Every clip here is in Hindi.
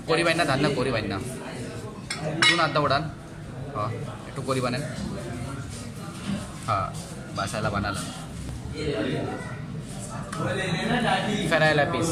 करी बाइन ना धान ना करी बाइन ना तू आता उड़ान हाँ एक करी बने हाँ बासाला बना ला फेराइला पीस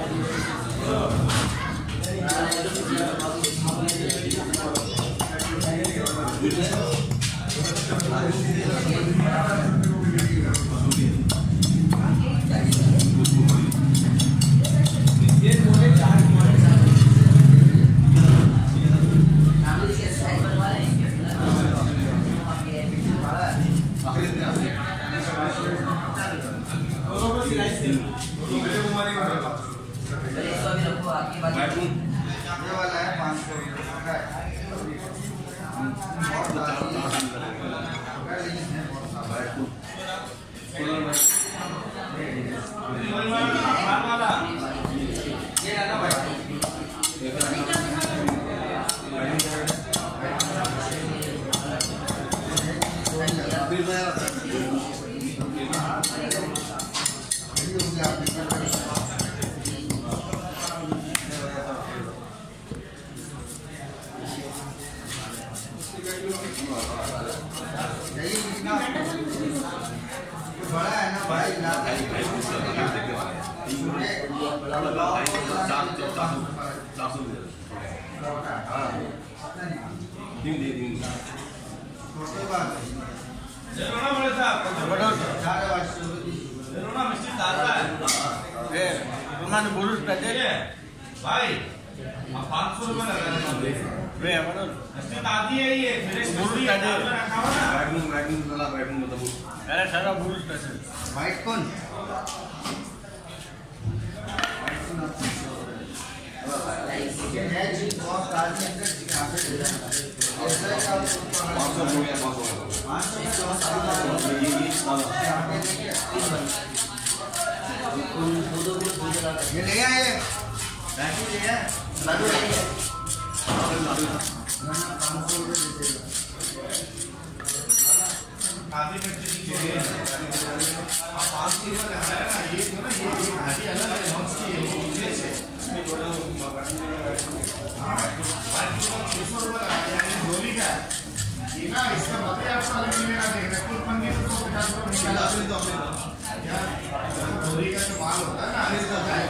भाई 500 रुपए आती है ये अरे सारा वाइट कौन ये ले आए राखी ले आए लाडू ले आए आधी मिर्ची की चाहिए आप 5 किलो का है ना ये जो ना ये आधी अलग अलग नॉट्स की है ये से इसमें थोड़ा हां 5 किलो 600 रुपए का यानी गोली का ये ना इसका मतलब आपको अलग मिलेगा देखना कुल पंगी तो 150 रुपए निकाला तो यार गोली का जो माल होता है ना आधे से जाए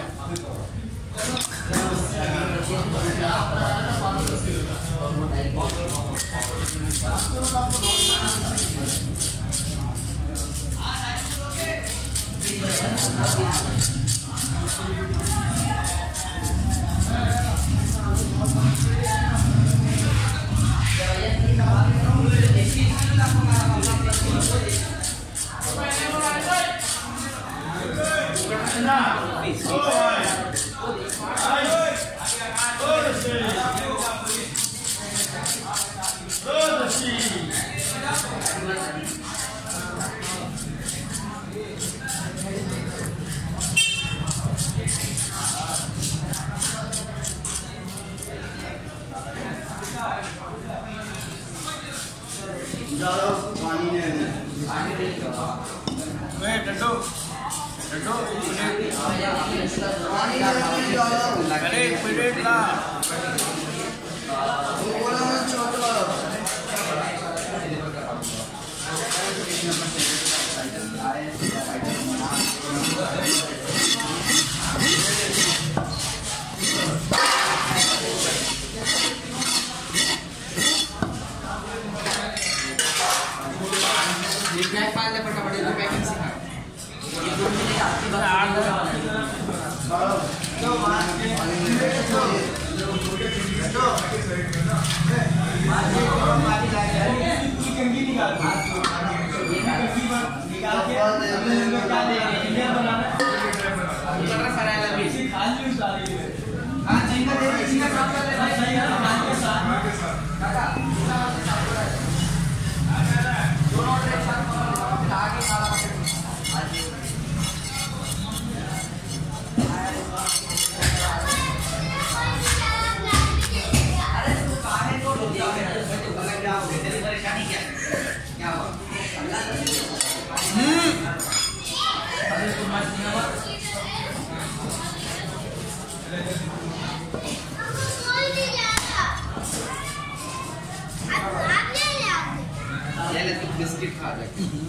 ये ले तू बिस्किट खा ले।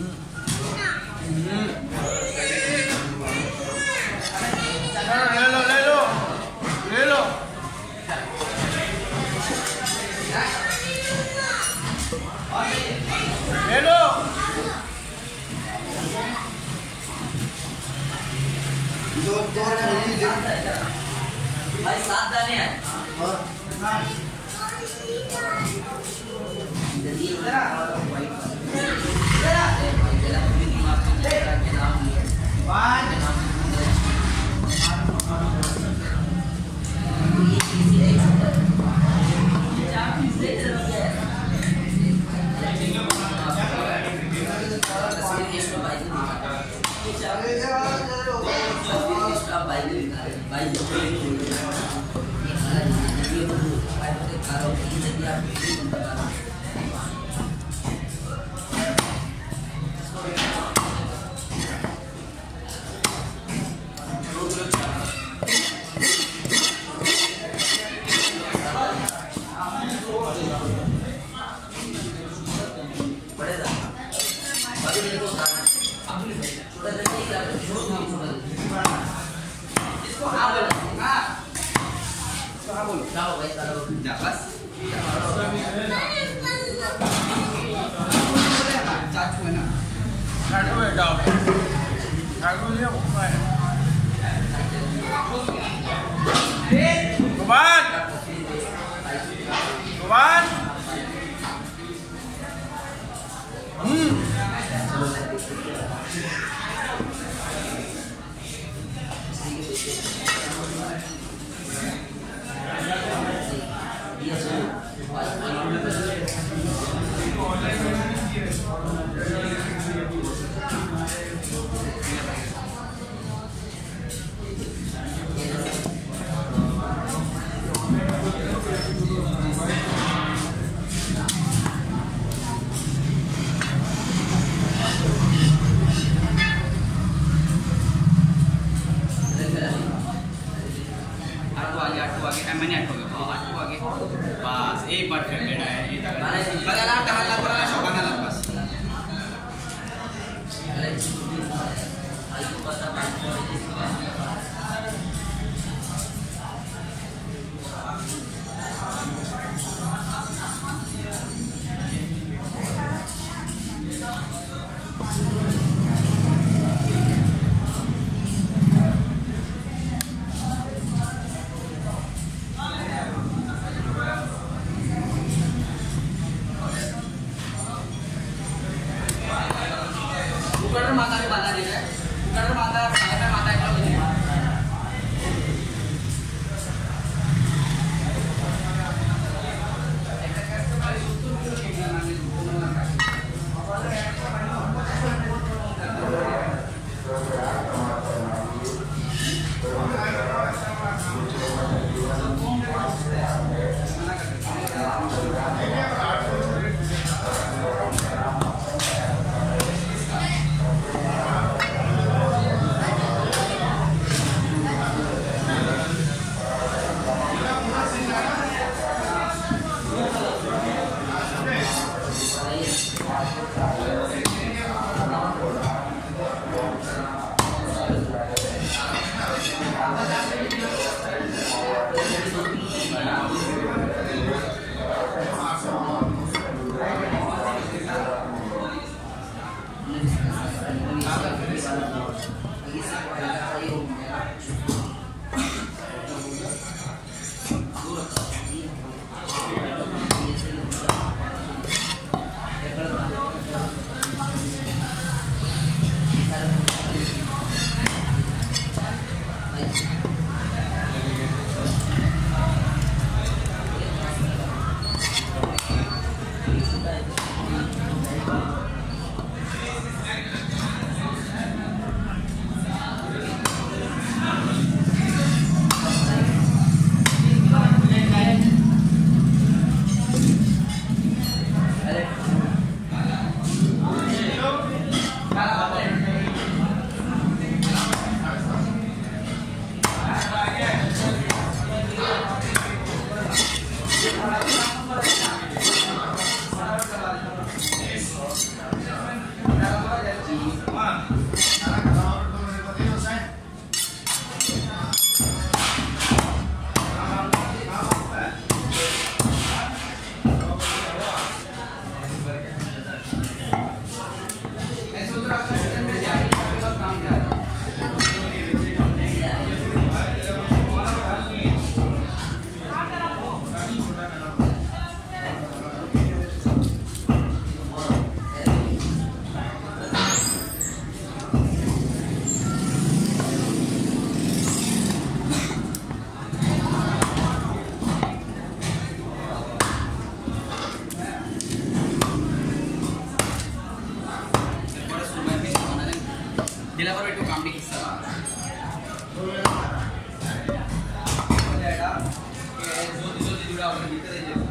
ले लो ले लो ले लो। ले लो। भाई 7 दाने हैं। माता ने बांधा दिया है। माता माता अपने भीतर